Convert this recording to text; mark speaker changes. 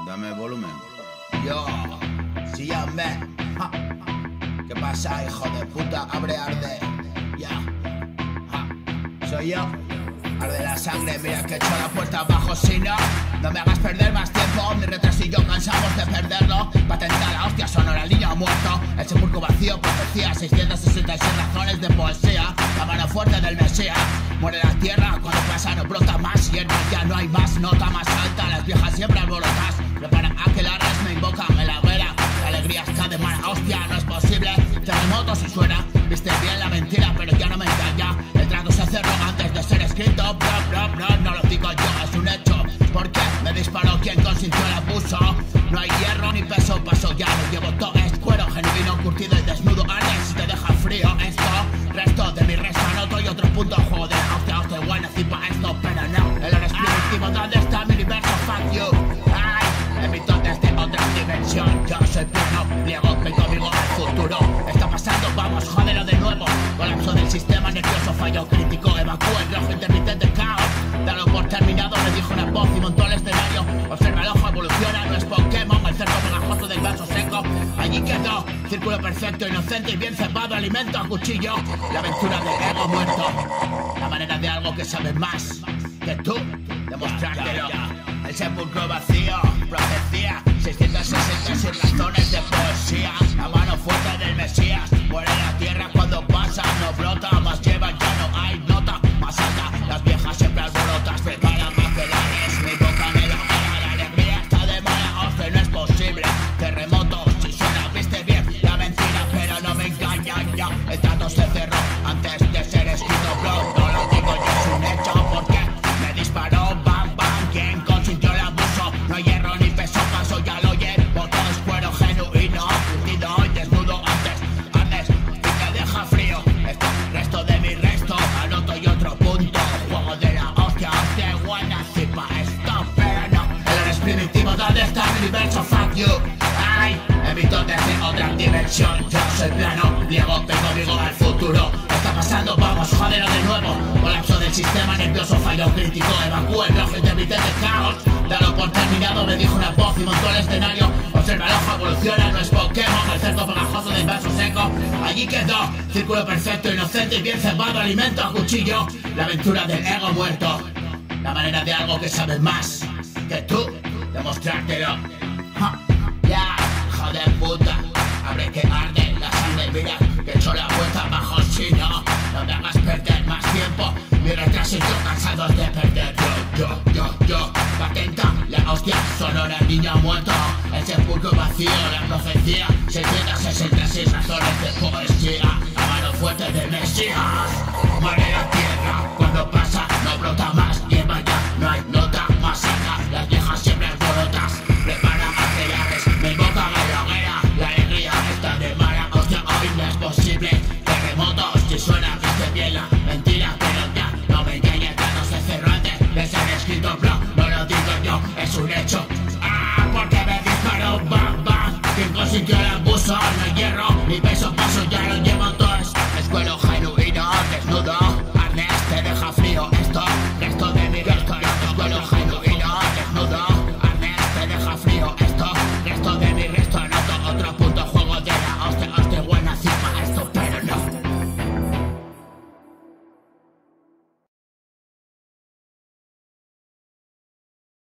Speaker 1: Dame volumen.
Speaker 2: Yo, sí, me. ¿Qué pasa, hijo de puta? Abre, arde. Ya. Soy yo. Arde la sangre, mira que echo la puerta abajo. Si no, no me hagas perder más tiempo. Mi retraso y yo cansamos de perderlo. Patenta la hostia, sonora al niño muerto. El sepulcro vacío, profecía. 666 razones de poesía. La mano fuerte del Mesías. Muere la tierra, cuando pasa no brota más. Hierba ya no hay más, nota más alta. Las viejas siempre alborotas. Prepara aquelarres, me invocan en la hoguera. La alegría está de mala hostia, no es posible. Terremoto si suena. Viste bien la mentira, pero ya no me engaña. El trato se cerró antes de ser escrito. No lo digo yo, es un hecho. ¿Por qué me disparó quien consintió el abuso? No hay hierro ni peso, paso ya lo llevo todo. Es cuero genuino, curtido y desnudo. Alex, te deja frío esto. Resto de mi resto anoto y otro punto. Juego de la hostia, buena cipa esto. Pero no, el oro es primitivo. ¿Dónde está mi universo? Fuck you. Ay, emito desde otra dimensión. Yo soy pleno, pliego, vengo vivo al futuro. Está pasando, vamos, jódelo de nuevo. Colapso del sistema nervioso, fallo crítico. Evacúa el rojo intermitente, caos. Dalo por terminado, me dijo una voz y montó el escenario. Observa el ojo, evoluciona, no es Pokémon. El cerco pegajoso del vaso seco. Allí quedó, círculo perfecto, inocente y bien cebado. Alimento a cuchillo, la aventura del ego muerto. La manera de algo que sabe más que tú, demostrártelo. El sepulcro vacío, profecía. 666 razones de poesía. La mano fuerte del Mesías. Muere la tierra cuando pasa, no brota. Más lleva, ya no hay nota más alta. Las viejas siempre alborotas. Preparan macelares, me invocan en la hoguera. La alegría está de mala hostia, no es posible. Terremoto, si suena, viste bien la mentira, pero no me engañan ya. El trato se cerró antes de ser escrito, bro. No lo digo yo, es un hecho, porque me disparó, bam, bam. Quien consintió el abuso, no hay hierro ni peso, paso ya lo llevo. Todo es cuero genuino, curtido y desnudo antes y te deja frío. Esto, resto de mi resto, anoto y otro punto. Juego de la hostia, buena cipa esto, pero no. El oro es primitivo, ¿dónde está el universo? Fuck you. Ay, emito desde otra dimensión. Yo soy plano, pliego, vengo vivo al futuro. Está pasando, vamos, jódelo de nuevo. Colapso del sistema nervioso, fallo crítico. Evacúa el rojo intermitente, caos. Dalo por terminado, me dijo una voz y montó el escenario. Observa el ojo, evoluciona, no es Pokémon. El cerco pegajoso del vaso seco. Allí quedó, círculo perfecto, inocente y bien cebado. Alimento a cuchillo, la aventura del ego muerto. La manera de algo que sabe más que tú, demostrártelo. Ya, hijo de puta. Abre que arde la sangre, mira que echo la vuelta abajo. Si no, no me hagas perder más tiempo. Mi retraso y yo cansados de perder. Yo, patenta la hostia, sonora el niño muerto. El sepulcro vacío, la profecía. 666 razones de poesía. La mano fuerte del Mesías. Muere la tierra, cuando pasa no brota más. Lleva ya, no hay nota más alta. Las viejas siempre alborotas. Prepara macelares, me invocan en la hoguera. La alegría está de mala hostia, hoy no es posible. Terremotos, si suena, viste bien la mentira, pero ya no me engañes, ya no se cerró antes de ser escrito, bro. No lo digo yo, es un hecho. Porque me disparó, bam, bam. Quien consintió